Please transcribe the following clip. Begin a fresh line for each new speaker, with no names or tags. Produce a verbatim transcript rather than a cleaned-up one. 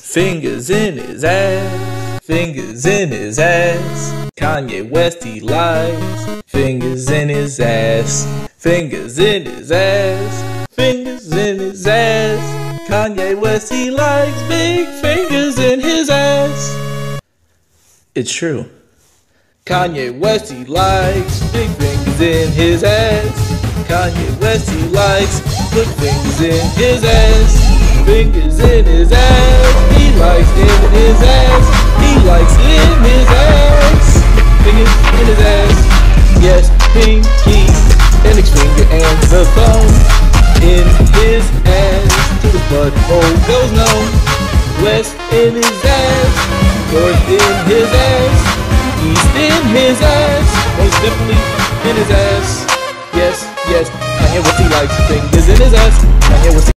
Fingers in his ass, fingers in his ass. Kanye West, he likes fingers in his ass, fingers in his ass, fingers in his ass. Kanye West, he likes big fingers in his ass. It's true. Kanye West, he likes big fingers in his ass. Kanye West, he likes big fingers in his ass. Fingers in his ass. He likes it in his ass. He likes it in his ass. Fingers in his ass. Yes, pinky, index finger and the thumb in his ass. To the butthole goes numb. West in his ass. North in his ass. East in his ass. Most simply in his ass. Yes, yes. Kanye West, he likes fingers in his ass. Kanye West.